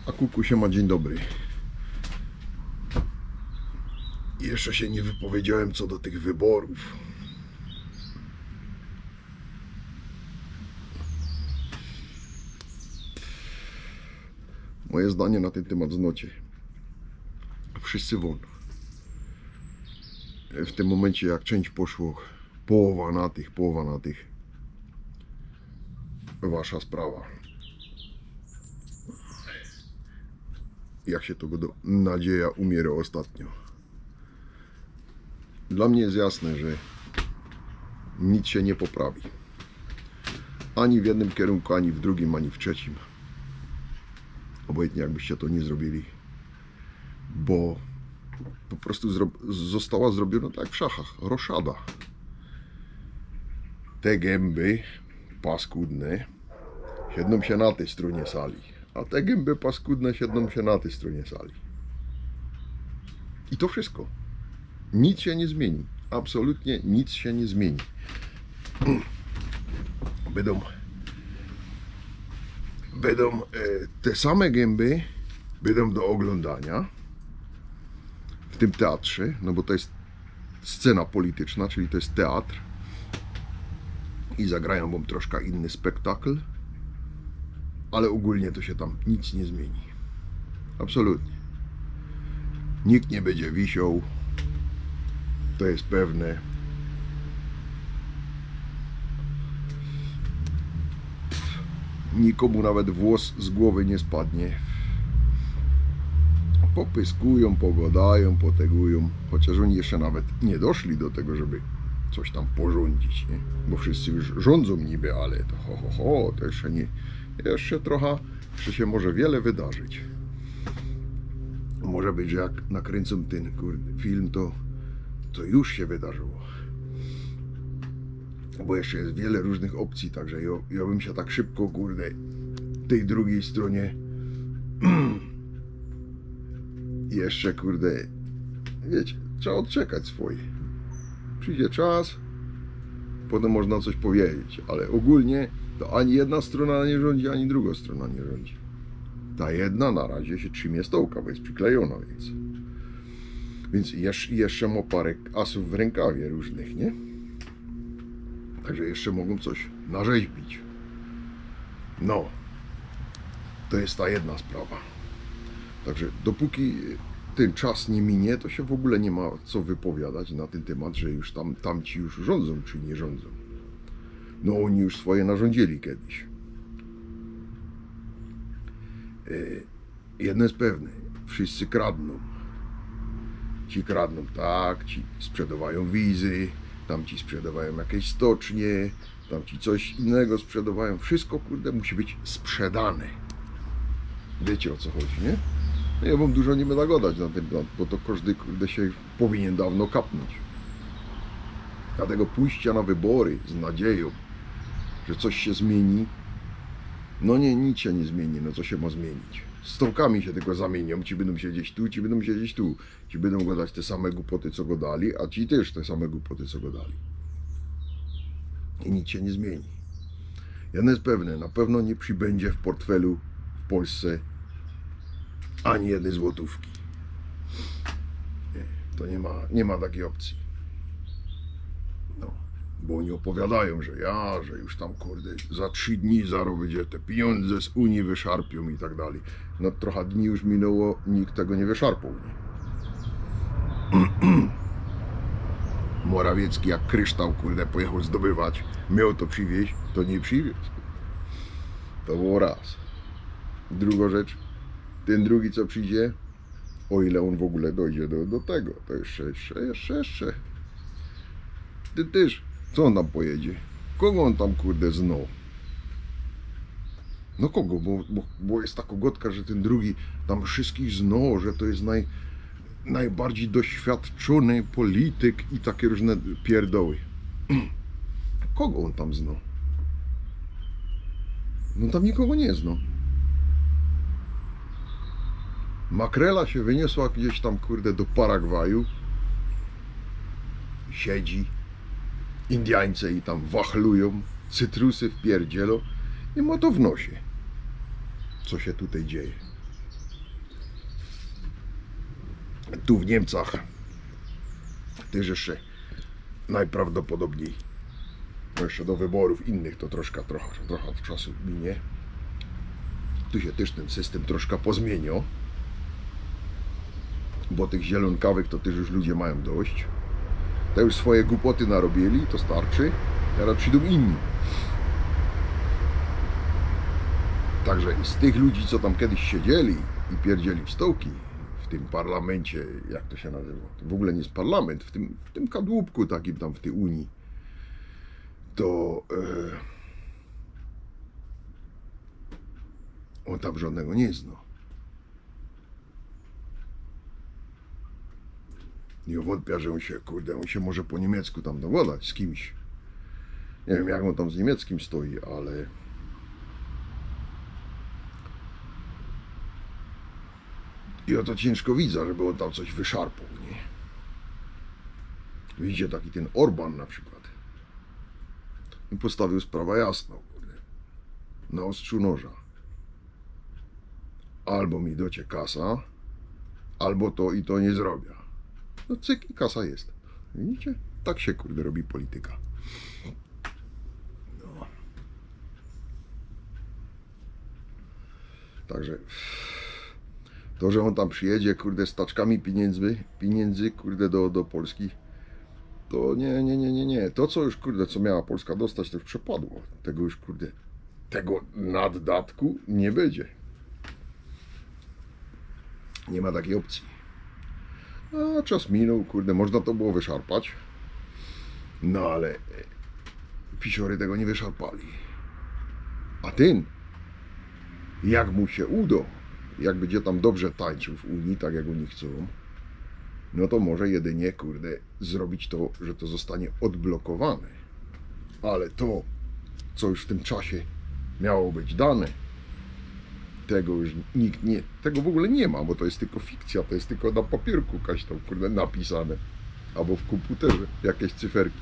A kuku ma dzień dobry. Jeszcze się nie wypowiedziałem co do tych wyborów. Moje zdanie na ten temat znacie. Wszyscy won. W tym momencie jak część poszło, połowa na tych. Wasza sprawa. Jak się to nadzieja umiera ostatnio. Dla mnie jest jasne, że nic się nie poprawi. Ani w jednym kierunku, ani w drugim, ani w trzecim. Obojętnie jakbyście to nie zrobili. Bo po prostu została zrobiona tak jak w szachach. Roszada. Te gęby paskudne siedzą się na tej stronie sali. A te gęby paskudne siedzą się na tej stronie sali. I to wszystko. Nic się nie zmieni. Absolutnie nic się nie zmieni. Będą te same gęby będą do oglądania w tym teatrze, no bo to jest scena polityczna, czyli to jest teatr i zagrają wam troszkę inny spektakl, ale ogólnie to się tam nic nie zmieni. Absolutnie. Nikt nie będzie wisiał, to jest pewne. Nikomu nawet włos z głowy nie spadnie. Popyskują, pogadają, potegują, chociaż oni jeszcze nawet nie doszli do tego, żeby coś tam porządzić, nie? Bo wszyscy już rządzą niby, ale to to jeszcze nie, jeszcze trochę, jeszcze się może wiele wydarzyć. Może być, że jak nakręcą ten film, to już się wydarzyło. Bo jeszcze jest wiele różnych opcji, także ja bym się tak szybko, tej drugiej stronie jeszcze, wiecie, trzeba odczekać swoje. Przyjdzie czas, potem można coś powiedzieć, ale ogólnie to ani jedna strona nie rządzi, ani druga strona nie rządzi. Ta jedna na razie się trzymie stołka, bo jest przyklejona, więc jeszcze ma parę asów w rękawie różnych, nie? Także jeszcze mogą coś narzeźbić. No, to jest ta jedna sprawa. Także dopóki ten czas nie minie, to się w ogóle nie ma co wypowiadać na ten temat, że już tamci już rządzą, czy nie rządzą. No oni już swoje narządzili kiedyś. Jedno jest pewne, wszyscy kradną. Ci kradną tak, ci sprzedawają wizy, tamci sprzedawają jakieś stocznie, tamci coś innego sprzedawają. Wszystko, musi być sprzedane. Wiecie o co chodzi, nie? No ja wam dużo nie będę gadać na ten temat, bo to każdy, się powinien dawno kapnąć. Dlatego pójścia na wybory z nadzieją, że coś się zmieni, no nie, nic się nie zmieni, no co się ma zmienić? Stołkami się tylko zamienią, ci będą siedzieć tu, ci będą siedzieć tu. Ci będą gadać te same głupoty, co gadali, a ci też te same głupoty, co gadali. I nic się nie zmieni. Jedno jest pewne, na pewno nie przybędzie w portfelu w Polsce ani jednej złotówki. Nie, to nie ma takiej opcji. No, bo oni opowiadają, że już tam za 3 dni będzie te pieniądze z Unii wyszarpią i tak dalej. No trochę dni już minęło, nikt tego nie wyszarpał. Nie? Morawiecki jak kryształ, pojechał zdobywać, miał to przywieźć, to nie przywiózł. To było raz. Druga rzecz, ten drugi co przyjdzie, o ile on w ogóle dojdzie do tego, to jeszcze. Ty też, co on tam pojedzie? Kogo on tam znał? No kogo, bo jest taka gotka, że ten drugi tam wszystkich znał, że to jest najbardziej doświadczony polityk i takie różne pierdoły. Kogo on tam znał? No tam nikogo nie znał. Makrela się wyniosła gdzieś tam, do Paragwaju. Siedzi. Indiańce i tam wachlują. Cytrusy wpierdzielą. I ma to w nosie. Co się tutaj dzieje. Tu w Niemcach też jeszcze najprawdopodobniej, no jeszcze do wyborów innych to trochę czasu minie. Tu się też ten system troszkę pozmienił, bo tych zielonkawych to też już ludzie mają dość. Te już swoje głupoty narobili, to starczy. Teraz przyjdą inni. Także z tych ludzi, co tam kiedyś siedzieli i pierdzieli w stołki w tym parlamencie, jak to się nazywa, to w ogóle nie jest parlament, w tym kadłubku takim tam w tej Unii, to on tam żadnego nie zna. Nie wątpię, że on się może po niemiecku tam dogadać z kimś. Nie wiem, jak on tam z niemieckim stoi, ale i o to ciężko widzę, żeby on tam coś wyszarpał, nie? Widzicie, taki ten Orban na przykład. I postawił sprawę jasno, kurde, na ostrzu noża. Albo mi docie kasa, albo to i to nie zrobię. No cyk i kasa jest. Widzicie? Tak się, kurde, robi polityka. No. Także to, że on tam przyjedzie, kurde, z taczkami pieniędzy, kurde, do Polski, to nie. To, co już, kurde, co miała Polska dostać, to już przepadło. Tego już, kurde, tego naddatku nie będzie. Nie ma takiej opcji. A czas minął, kurde, można to było wyszarpać. No ale pisiory tego nie wyszarpali. A ten, jak mu się uda, jak będzie tam dobrze tańczył w Unii, tak jak oni chcą, no to może jedynie, kurde, zrobić to, że to zostanie odblokowane. Ale to, co już w tym czasie miało być dane, tego już nikt nie, tego w ogóle nie ma, bo to jest tylko fikcja, to jest tylko na papierku jakaś tam, kurde, napisane. Albo w komputerze jakieś cyferki.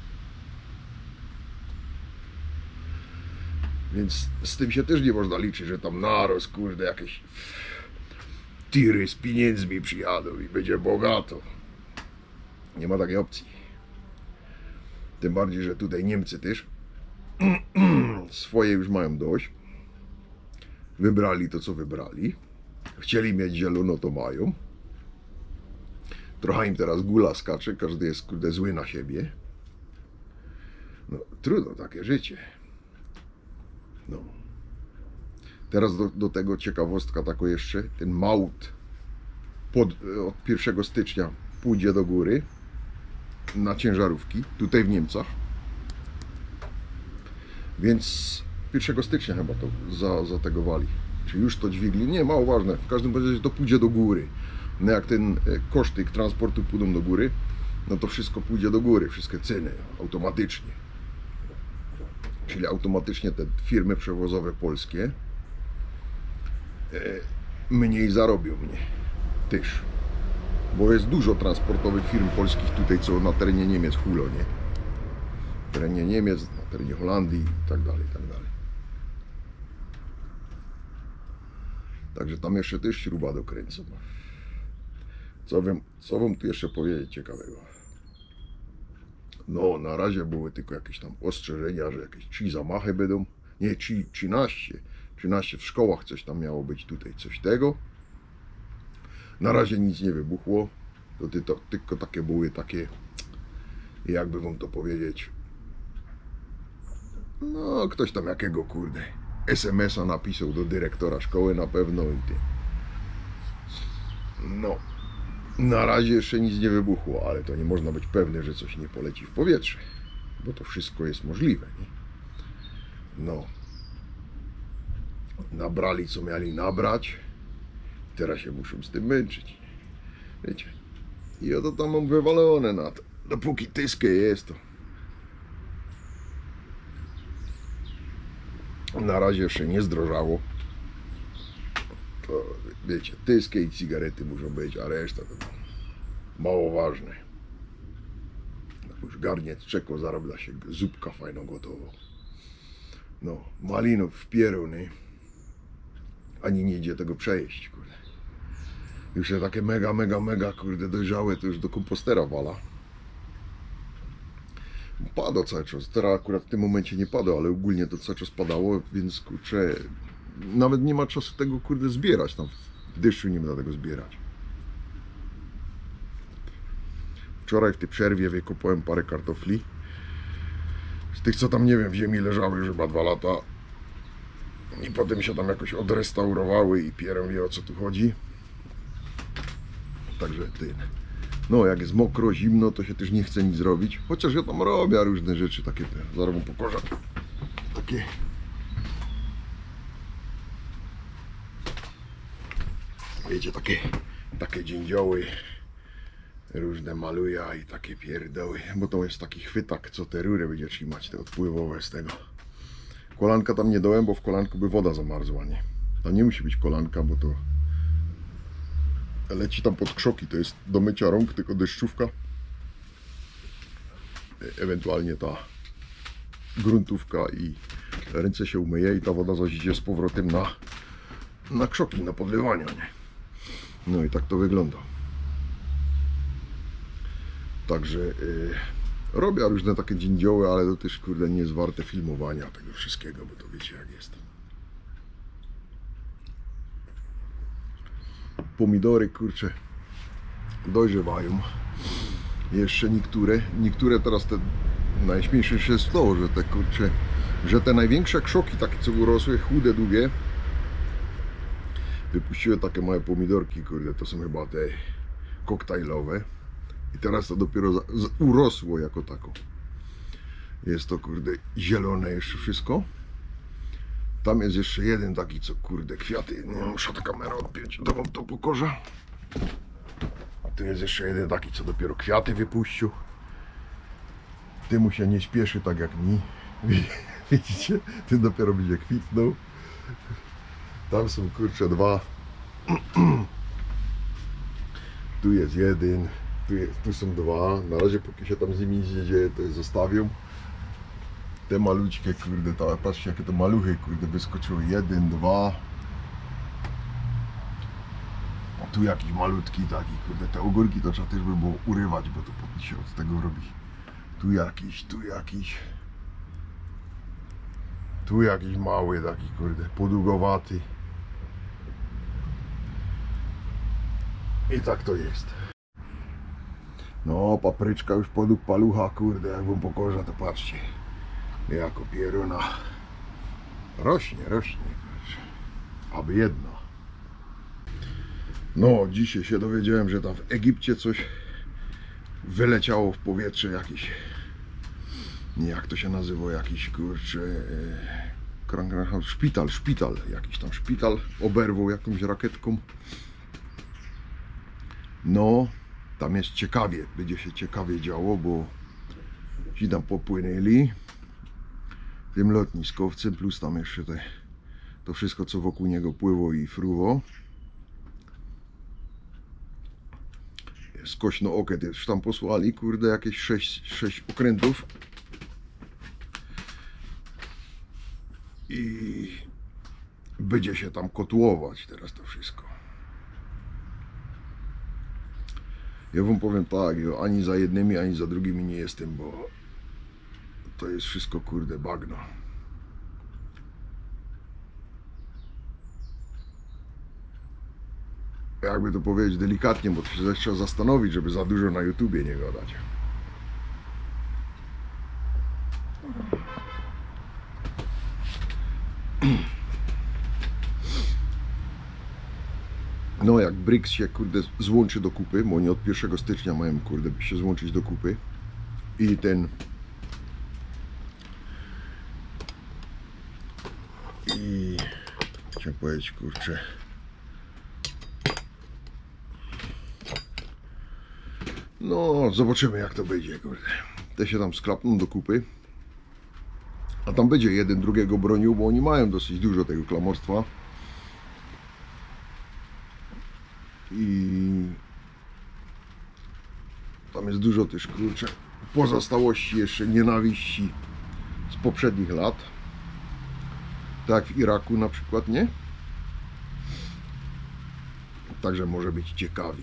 Więc z tym się też nie można liczyć, że tam naraz, kurde, jakieś tiry z pieniędzmi przyjadą i będzie bogato. Nie ma takiej opcji. Tym bardziej, że tutaj Niemcy też swoje już mają dość. Wybrali to, co wybrali. Chcieli mieć zielono, to mają. Trochę im teraz gula skacze, każdy jest, kurde, zły na siebie. No, trudno, takie życie. No. Teraz do tego ciekawostka taka jeszcze. Ten Maut od 1 stycznia pójdzie do góry na ciężarówki, tutaj w Niemcach. Więc 1 stycznia chyba to zategowali. Czy już to dźwigli? Nie, mało ważne. W każdym razie to pójdzie do góry. No jak ten koszty transportu pójdą do góry, no to wszystko pójdzie do góry, wszystkie ceny automatycznie. Czyli automatycznie te firmy przewozowe polskie mniej zarobią mnie też. Bo jest dużo transportowych firm polskich tutaj, co na terenie Niemiec hulą, nie? W terenie Niemiec, na terenie Holandii i tak dalej, i tak dalej. Także tam jeszcze też śruba dokręcą. Co wam tu jeszcze powiedzieć ciekawego? No, na razie były tylko jakieś tam ostrzeżenia, że jakieś 3 zamachy będą. Nie, 13. 13 w szkołach coś tam miało być tutaj, coś tego. Na razie nic nie wybuchło. To tylko takie były takie, jakby wam to powiedzieć, no ktoś tam jakiego, kurde, SMS-a napisał do dyrektora szkoły na pewno i ty. No, na razie jeszcze nic nie wybuchło, ale to nie można być pewny, że coś nie poleci w powietrze, bo to wszystko jest możliwe, nie? No, nabrali co mieli nabrać, teraz się muszą z tym męczyć, wiecie. I oto tam mam wywalone na to, dopóki tyskie jest to. Na razie jeszcze nie zdrożało. To wiecie, tyskie i cygarety muszą być, a reszta to mało ważne. Już garniec czeko zarabia się zupka fajno gotowo. No, malinów w pieru, nie? Ani nie idzie tego przejeść, kurde. Już te takie mega, kurde, dojrzałe, to już do kompostera wala. Pada cały czas, teraz akurat w tym momencie nie pada, ale ogólnie to cały czas padało, więc kurczę, nawet nie ma czasu tego, kurde, zbierać, tam w deszczu nie da tego zbierać. Wczoraj w tej przerwie wykopałem parę kartofli. Z tych, co tam, nie wiem, w ziemi leżały już chyba 2 lata. I potem się tam jakoś odrestaurowały i pierę wie, o co tu chodzi. Także no jak jest mokro, zimno, to się też nie chce nic zrobić. Chociaż ja tam robię różne rzeczy takie, zaraz wam pokażę. Takie. Wiecie, takie dziędzioły. Różne maluję i takie pierdoły. Bo to jest taki chwytak, co te rury będzie trzymać, te odpływowe z tego. Kolanka tam nie dołem, bo w kolanku by woda zamarzła, nie? To nie musi być kolanka, bo to leci tam pod krzoki, to jest do mycia rąk, tylko deszczówka. Ewentualnie ta gruntówka i ręce się umyje i ta woda zaś idzie z powrotem na krzoki, na podlewanie, nie? No i tak to wygląda. Także robię różne takie dziędzioły, ale to też, kurde, nie jest warte filmowania tego wszystkiego, bo to wiecie jak jest. Pomidory, kurcze, dojrzewają. Jeszcze niektóre teraz te najśmieszniejsze jest to, że te, kurcze, że te największe krzoki, takie co urosły, chude, długie, wypuściły takie małe pomidorki, kurde, to są chyba te koktajlowe. I teraz to dopiero urosło jako tako. Jest to, kurde, zielone jeszcze wszystko. Tam jest jeszcze jeden taki, co, kurde, kwiaty. Nie muszę tę kamerę odpiąć, to wam to pokażę. A tu jest jeszcze jeden taki, co dopiero kwiaty wypuścił. Temu się nie śpieszy tak jak mi. Widzicie? Ten dopiero będzie kwitnął. Tam są, kurcze, 2. Tu jest jeden. Tu są 2. Na razie, póki się tam z nimi nic nie dzieje, to je zostawię. Te maluczkie, kurde, patrzcie jakie to maluchy, kurde, wyskoczyły. 1, 2. A tu jakiś malutki taki, kurde, te ogórki to trzeba też by było urywać, bo to póki się od tego robi. Tu jakiś. Tu jakiś mały taki, kurde, podługowaty. I tak to jest. No, papryczka już podług palucha, kurde, jak wam pokażę, to patrzcie. Jako pieruna. Rośnie, kurczę. Aby jedno. No, dzisiaj się dowiedziałem, że tam w Egipcie coś wyleciało w powietrze, jakiś, nie, jak to się nazywa, jakiś, kurczę, szpital, jakiś tam szpital oberwał jakąś rakietką. No, tam jest ciekawie, będzie się ciekawie działo, bo ci tam popłynęli tym lotniskowcem, plus tam jeszcze to wszystko, co wokół niego pływo i fruwo. Skośno oket, już tam posłali, kurde, jakieś 6 okrętów. I będzie się tam kotłować teraz to wszystko. Ja wam powiem tak, ja ani za jednymi, ani za drugimi nie jestem, bo to jest wszystko, kurde, bagno. Jakby to powiedzieć delikatnie, bo to się trzeba zastanowić, żeby za dużo na YouTubie nie gadać. No, jak BRICS się, kurde, złączy do kupy, bo oni od 1 stycznia mają, kurde, się złączyć do kupy. I chciałem powiedzieć, kurczę, no, zobaczymy jak to będzie, kurde. Te się tam sklapną do kupy. A tam będzie jeden drugiego bronił, bo oni mają dosyć dużo tego klamorstwa. I tam jest dużo też, kurczę, pozostałości jeszcze nienawiści z poprzednich lat. Tak jak w Iraku na przykład, nie? Także może być ciekawie.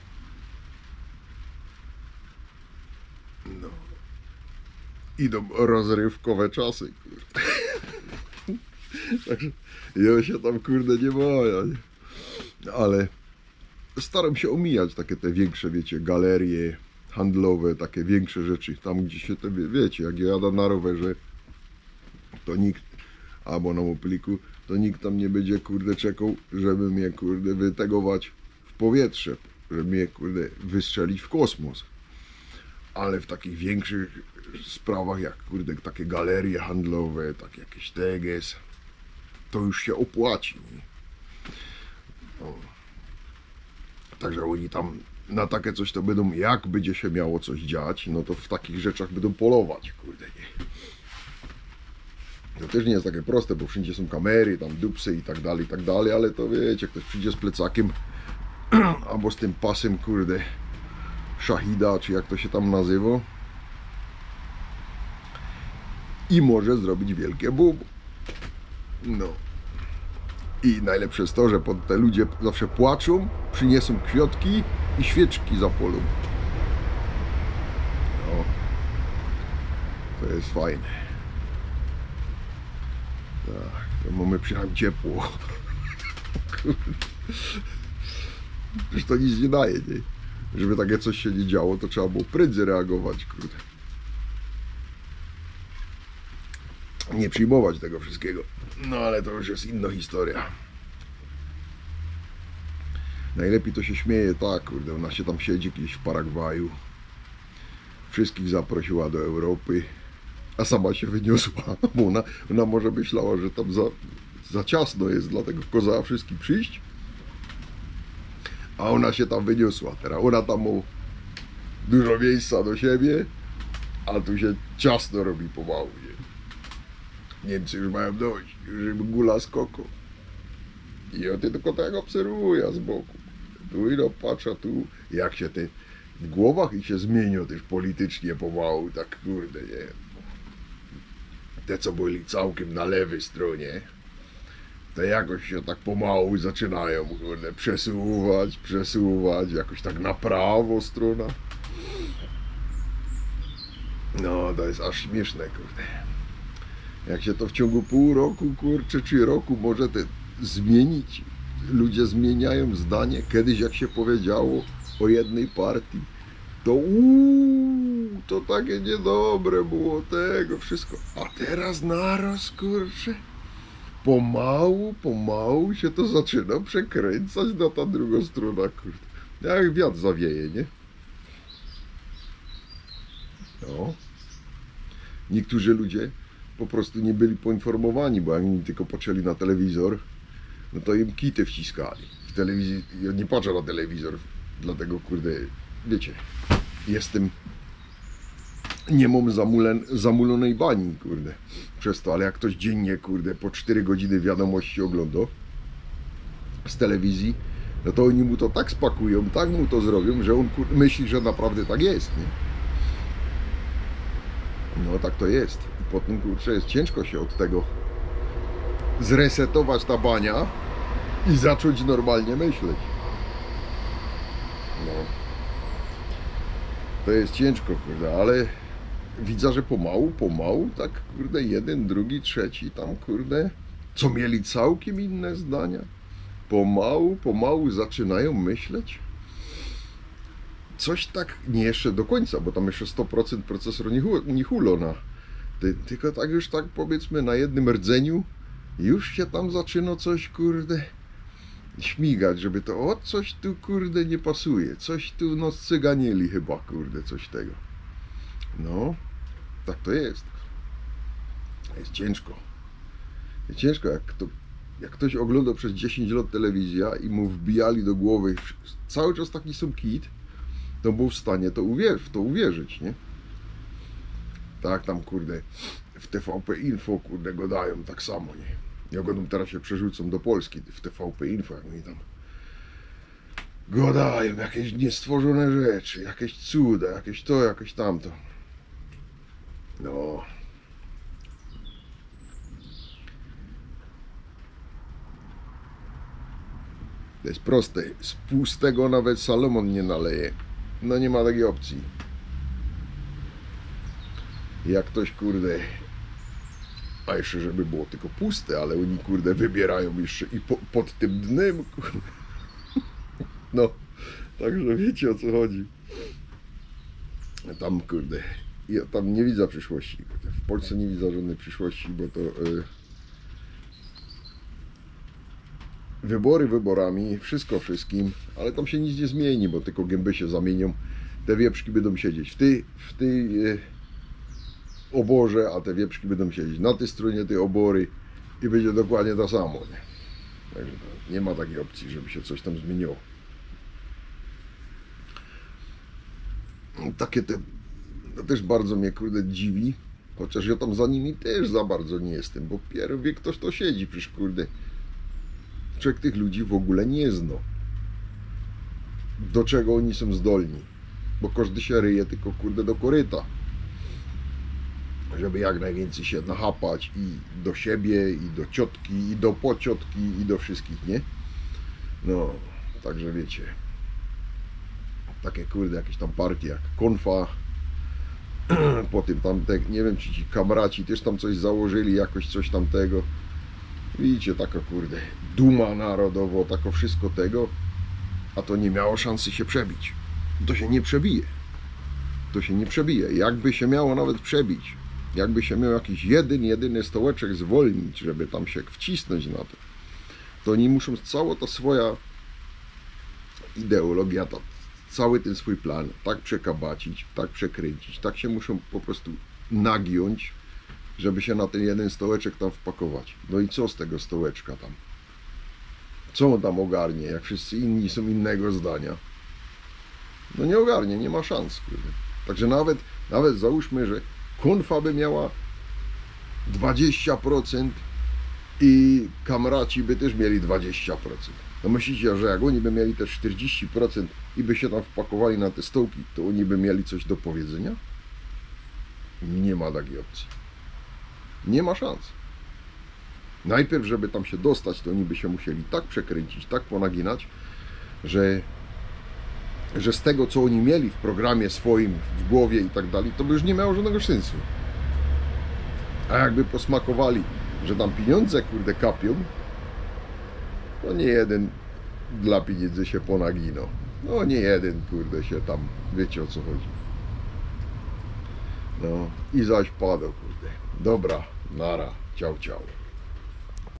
No. Idą rozrywkowe czasy, kurde. Także ja się tam, kurde, nie boję, nie? Ale staram się omijać takie te większe, wiecie, galerie handlowe, takie większe rzeczy. Tam, gdzie się te, wiecie, jak ja jadę na rowerze, to nikt, albo na mopliku, to nikt tam nie będzie, kurde, czekał, żeby mnie, kurde, wytegować w powietrze, żeby mnie, kurde, wystrzelić w kosmos. Ale w takich większych sprawach, jak, kurde, takie galerie handlowe, takie jakieś teges, to już się opłaci. Nie? No. Także oni tam na takie coś to będą, jak będzie się miało coś dziać, no to w takich rzeczach będą polować, kurde, nie. To też nie jest takie proste, bo wszędzie są kamery, tam dupsy i tak dalej, ale to wiecie, ktoś przyjdzie z plecakiem albo z tym pasem, kurde, szahida, czy jak to się tam nazywa, i może zrobić wielkie bum. No. I najlepsze jest to, że te ludzie zawsze płaczą, przyniosą kwiatki i świeczki zapolą. No. To jest fajne. Tak, to mamy przynajmniej ciepło. Przecież to nic nie daje, nie? Żeby takie coś się nie działo, to trzeba było prędzej reagować, kurde. Nie przyjmować tego wszystkiego. No ale to już jest inna historia. Najlepiej to się śmieje tak, kurde, ona się tam siedzi gdzieś w Paragwaju. Wszystkich zaprosiła do Europy, a sama się wyniosła, bo ona może myślała, że tam za ciasno jest, dlatego kazała wszystkim przyjść. A ona się tam wyniosła. Teraz ona tam ma dużo miejsca do siebie, a tu się ciasno robi pomału. Nie? Niemcy już mają dość, już gula z koko. I on tylko tak obserwuje z boku. Tu ino patrza, tu jak się te w głowach i się zmienią też politycznie pomału, tak kurde, nie. Te co byli całkiem na lewej stronie, to jakoś się tak pomału zaczynają, kurde, przesuwać, jakoś tak na prawo strona. No, to jest aż śmieszne, kurde. Jak się to w ciągu pół roku, kurczę, czy roku może zmienić. Ludzie zmieniają zdanie. Kiedyś jak się powiedziało o jednej partii, to takie niedobre było tego wszystko. A teraz naraz, kurczę, pomału się to zaczyna przekręcać na ta druga strona, kurde. Jak wiatr zawieje, nie? No. Niektórzy ludzie po prostu nie byli poinformowani, bo jak oni tylko patrzyli na telewizor, no to im kity wciskali. W telewizji, ja nie patrzę na telewizor, dlatego, kurde, wiecie, nie mam zamulonej bani, kurde, przez to, ale jak ktoś dziennie, kurde, po 4 godziny wiadomości ogląda z telewizji, no to oni mu to tak spakują, tak mu to zrobią, że on, kurde, myśli, że naprawdę tak jest, nie? No tak to jest. I potem, kurczę, jest ciężko się od tego zresetować ta bania i zacząć normalnie myśleć. No. To jest ciężko, kurde, ale widzę, że pomału, tak, kurde, jeden, drugi, trzeci tam, kurde, co mieli całkiem inne zdania, pomału zaczynają myśleć. Coś tak, nie jeszcze do końca, bo tam jeszcze 100% procesor nie hulo na, tylko tak już tak powiedzmy na jednym rdzeniu już się tam zaczyna coś, kurde, śmigać, żeby to, coś tu, kurde, nie pasuje, coś tu, no, cyganieli chyba, kurde, coś tego. No, tak to jest. Jest ciężko. Jest ciężko, jak ktoś ogląda przez 10 lat telewizja i mu wbijali do głowy cały czas taki sam kit, to był w stanie w to uwierzyć, nie? Tak tam, kurde, w TVP Info, kurde, gadają tak samo, nie? Ja go teraz się przerzucą do Polski, w TVP Info, jak oni tam gadają, jakieś niestworzone rzeczy, jakieś cuda, jakieś to, jakieś tamto. No. To jest proste. Z pustego nawet Salomon nie naleje. No nie ma takiej opcji. Jak ktoś, kurde, a jeszcze żeby było tylko puste, ale oni, kurde, wybierają jeszcze i pod tym dnem, kurde. No, także wiecie, o co chodzi. Tam, kurde, ja tam nie widzę przyszłości. W Polsce nie widzę żadnej przyszłości, bo to wybory wyborami, wszystko wszystkim, ale tam się nic nie zmieni, bo tylko gęby się zamienią. Te wieprzki będą siedzieć w tej oborze, a te wieprzki będą siedzieć na tej stronie tej obory i będzie dokładnie to samo. Nie? Także nie ma takiej opcji, żeby się coś tam zmieniło. Takie to też bardzo mnie, kurde, dziwi, chociaż ja tam za nimi też za bardzo nie jestem, bo pierwszy wie ktoś to siedzi, przecież, kurde, człowiek tych ludzi w ogóle nie zna, do czego oni są zdolni, bo każdy się ryje tylko, kurde, do koryta, żeby jak najwięcej się nachapać i do siebie, i do ciotki, i do pociotki, i do wszystkich, nie? No, także wiecie, takie, kurde, jakieś tam partie jak Konfa, potem tam, nie wiem, czy ci kamraci też tam coś założyli, jakoś coś tamtego. Widzicie, taka, kurde, duma narodowo, tako wszystko tego, a to nie miało szansy się przebić. To się nie przebije. To się nie przebije. Jakby się miało nawet przebić, jakby się miał jakiś jedyny stołeczek zwolnić, żeby tam się wcisnąć na to oni muszą cała ta swoja ideologia, cały ten swój plan tak przekabacić, tak przekręcić, tak się muszą po prostu nagiąć, żeby się na ten jeden stołeczek tam wpakować. No i co z tego stołeczka tam? Co on tam ogarnie, jak wszyscy inni są innego zdania? No nie ogarnie, nie ma szans. Kurde. Także nawet załóżmy, że Konfa by miała 20% i kamraci by też mieli 20%. No myślicie, że jak oni by mieli też 40% i by się tam wpakowali na te stołki, to oni by mieli coś do powiedzenia? Nie ma takiej opcji. Nie ma szans. Najpierw, żeby tam się dostać, to oni by się musieli tak przekręcić, tak ponaginać, że z tego, co oni mieli w programie swoim, w głowie i tak dalej, to by już nie miało żadnego sensu. A jakby posmakowali, że tam pieniądze, kurde, kapią, to nie jeden dla pieniędzy się ponaginął. No nie jeden, kurde, się tam, wiecie, o co chodzi. No i zaś padł, kurde. Dobra, nara, ciao, ciao.